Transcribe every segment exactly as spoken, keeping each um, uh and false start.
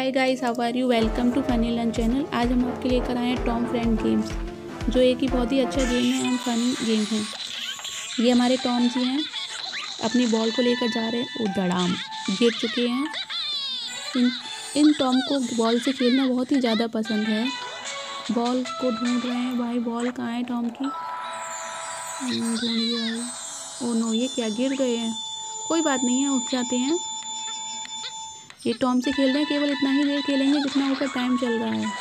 Hi guys, how are you. Welcome to funny learn channel. आज हम आपके लेकर आए हैं टॉम फ्रेंड गेम्स, जो एक ही बहुत ही अच्छा गेम है एंड फनी गेम है। ये हमारे टॉम जी हैं, अपनी बॉल को लेकर जा रहे हैं। वो धड़ाम गिर चुके हैं। इन इन टॉम को बॉल से खेलना बहुत ही ज़्यादा पसंद है। बॉल को ढूंढ रहे हैं। भाई बॉल कहाँ है टॉम की? ढूंढिए भाई। ओ नो, ये क्या, गिर गए हैं। कोई बात नहीं है, उठ जाते हैं। ये टॉम से खेल रहे हैं, केवल इतना ही देर खेलेंगे जितना ऊपर टाइम चल रहा है।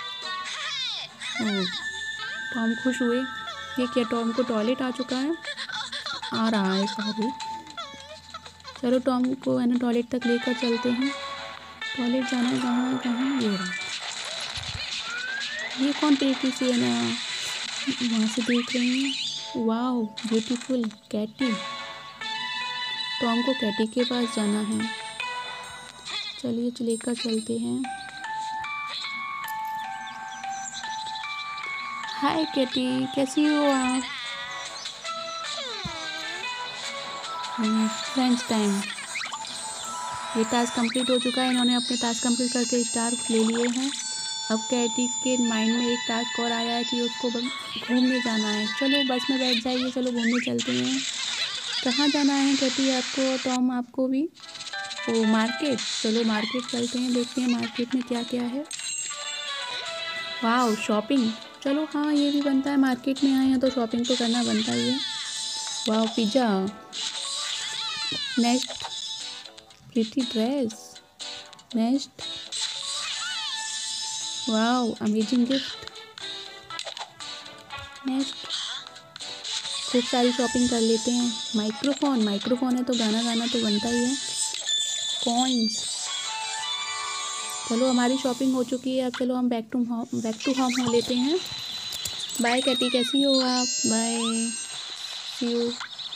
ओह, टॉम खुश हुए। ये क्या, टॉम को टॉयलेट आ चुका है, आ रहा है सॉरी। चलो टॉम को है ना टॉयलेट तक लेकर चलते हैं। टॉयलेट जाना है, कहाँ कहाँ, ये रहा। ये कौन प्रीति सी है ना, वहाँ से देख रही हैं। Wow beautiful Katie. टॉम को कैटी के पास जाना है। चलिए लेकर चलते हैं। हाय कैटी, कैसी हो आप? Friends time. ये टास्क कंप्लीट हो चुका है। इन्होंने अपने टास्क कंप्लीट करके स्टार ले लिए हैं। अब कैटी के माइंड में एक टास्क और आया है कि उसको घूमने जाना है। चलो बस में बैठ जाइए, चलो घूमने चलते हैं। कहाँ जाना है कैटी आपको और टॉम आपको भी? ओ मार्केट, चलो मार्केट चलते हैं, देखते हैं मार्केट में क्या क्या है। वाह शॉपिंग, चलो हाँ ये भी बनता है, मार्केट में आए हैं तो शॉपिंग तो करना बनता ही है। वाह pizza, next pretty dress, next वाह अमेजिंग गिफ्ट, नेक्स्ट खूब सारी शॉपिंग कर लेते हैं। माइक्रोफोन, माइक्रोफोन है तो गाना गाना तो बनता ही है। कॉइन्स, चलो हमारी शॉपिंग हो चुकी है। अब चलो हम back to home back to home हो लेते हैं। बाय कैटी, कैसी हो आप? Bye, see you.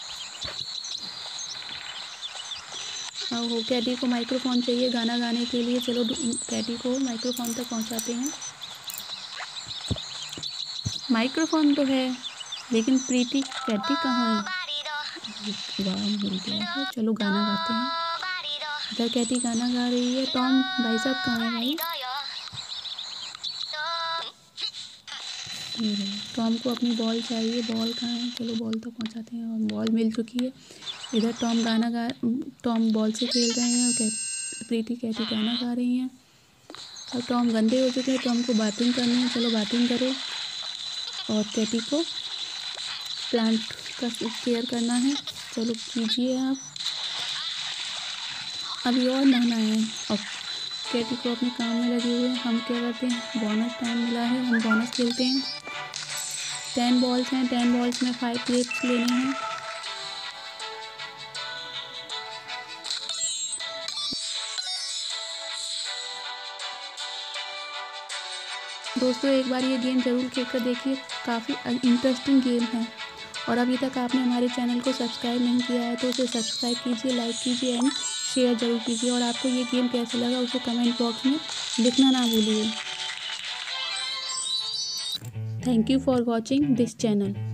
हो कैटी को माइक्रोफोन चाहिए गाना गाने के लिए। चलो कैटी को माइक्रोफोन तक पहुंचाते हैं। माइक्रोफोन तो है लेकिन प्रीति कैटी कहाँ है? वाह मिल गया है। चलो गाना गाते हैं। इधर कैटी गाना गा रही है। टॉम भाई साहब कहाँ है भाई? टॉम को अपनी बॉल चाहिए। बॉल कहाँ है? चलो बॉल तक पहुंचाते हैं। और बॉल मिल चुकी है। इधर टॉम गाना गा टॉम बॉल से खेल रहे हैं और प्रीति कैटी गाना गा रही हैं। और टॉम गंदे हो चुके हैं, टॉम को बाथिंग करनी है। चलो बाथिंग करो। और कैटी को प्लांट का केयर करना है। चलो कीजिए आप। अभी और नहाना है। और कैटी को अपने काम में लगे हुए हैं। हम क्या करते हैं, बोनस टाइम मिला है, हम बोनस खेलते हैं। टेन बॉल्स हैं, टेन बॉल्स में फाइव क्लिप्स लेने हैं। दोस्तों एक बार ये गेम ज़रूर खेल कर देखिए, काफ़ी इंटरेस्टिंग गेम है। और अभी तक आपने हमारे चैनल को सब्सक्राइब नहीं किया है तो उसे सब्सक्राइब कीजिए, लाइक कीजिए एंड शेयर ज़रूर कीजिए। और आपको ये गेम कैसा लगा उसे कमेंट बॉक्स में लिखना ना भूलिए। Thank you for watching this channel.